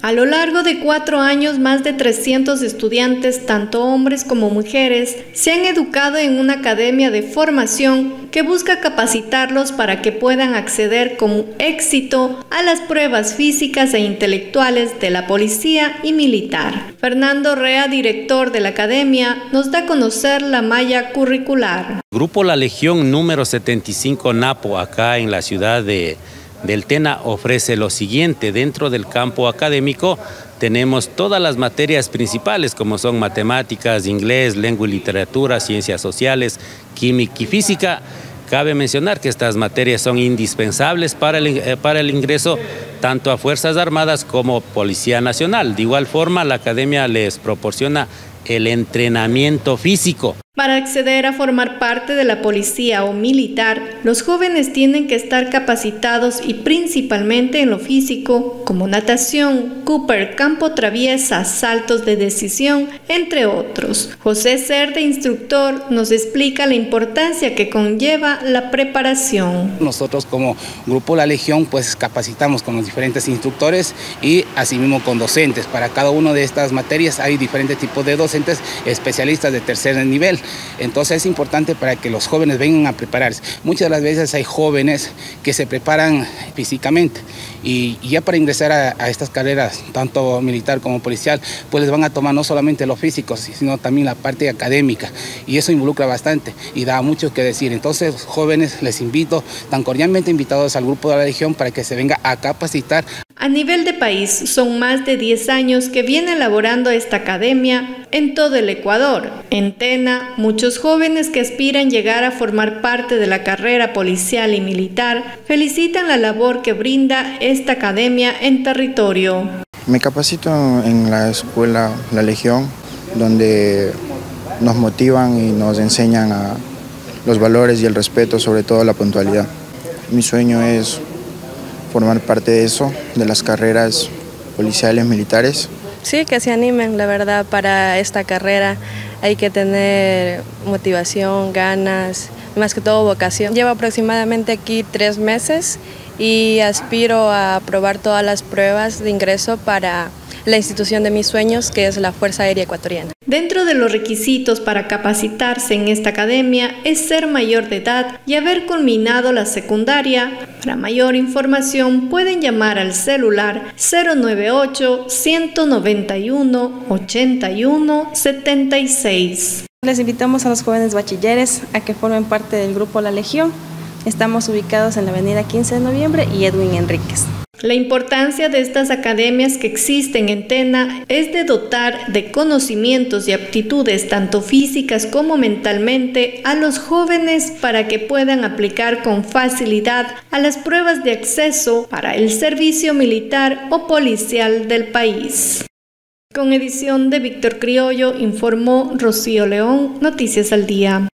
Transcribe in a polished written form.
A lo largo de 4 años, más de 300 estudiantes, tanto hombres como mujeres, se han educado en una academia de formación que busca capacitarlos para que puedan acceder con éxito a las pruebas físicas e intelectuales de la policía y militar. Fernando Rea, director de la academia, nos da a conocer la malla curricular. Grupo La Legión número 75 Napo, acá en la ciudad del Tena, ofrece lo siguiente. Dentro del campo académico tenemos todas las materias principales, como son matemáticas, inglés, lengua y literatura, ciencias sociales, química y física. Cabe mencionar que estas materias son indispensables para el ingreso tanto a Fuerzas Armadas como Policía Nacional. De igual forma, la academia les proporciona el entrenamiento físico. Para acceder a formar parte de la policía o militar, los jóvenes tienen que estar capacitados y principalmente en lo físico, como natación, Cooper, campo traviesa, saltos de decisión, entre otros. José Cerde, instructor, nos explica la importancia que conlleva la preparación. Nosotros como Grupo La Legión pues capacitamos con los diferentes instructores y asimismo con docentes. Para cada una de estas materias hay diferentes tipos de docentes especialistas de tercer nivel. Entonces es importante para que los jóvenes vengan a prepararse. Muchas de las veces hay jóvenes que se preparan físicamente y ya para ingresar a estas carreras, tanto militar como policial, pues les van a tomar no solamente lo físico, sino también la parte académica, y eso involucra bastante y da mucho que decir. Entonces, jóvenes, les invito, tan cordialmente invitados al Grupo de la Legión para que se venga a capacitar. A nivel de país, son más de 10 años que viene elaborando esta academia en todo el Ecuador. En Tena, muchos jóvenes que aspiran llegar a formar parte de la carrera policial y militar felicitan la labor que brinda esta academia en territorio. Me capacito en la escuela La Legión, donde nos motivan y nos enseñan a los valores y el respeto, sobre todo la puntualidad. Mi sueño es formar parte de eso, de las carreras policiales, militares. Sí, que se animen, la verdad, para esta carrera hay que tener motivación, ganas, más que todo vocación. Llevo aproximadamente aquí 3 meses y aspiro a aprobar todas las pruebas de ingreso para la institución de mis sueños, que es la Fuerza Aérea Ecuatoriana. Dentro de los requisitos para capacitarse en esta academia es ser mayor de edad y haber culminado la secundaria. Para mayor información pueden llamar al celular 098-191-81-76. Les invitamos a los jóvenes bachilleres a que formen parte del Grupo La Legión. Estamos ubicados en la avenida 15 de noviembre y Edwin Enríquez. La importancia de estas academias que existen en Tena es de dotar de conocimientos y aptitudes tanto físicas como mentalmente a los jóvenes para que puedan aplicar con facilidad a las pruebas de acceso para el servicio militar o policial del país. Con edición de Víctor Criollo, informó Rocío León, Noticias al Día.